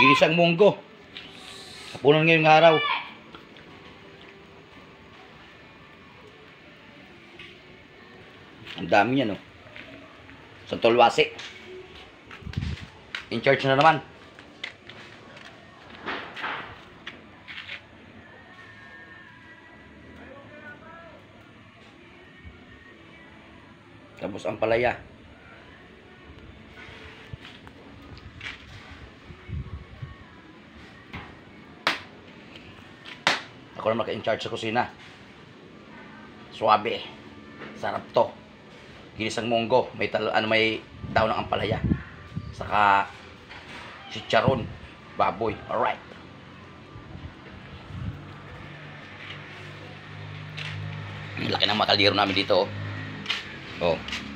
Ginisang munggo. Hapunan ngayong araw. Ang dami yan, oh. Sa Tolwasi. In charge na naman. Tapos ang palaya. Ako naman ka-in-charge sa kusina. Suwabe. Sarap to. Ginisang munggo. May daon ng ampalaya. Saka chicharon. Baboy. Alright. Laki ng mga kaldero namin dito. Oh.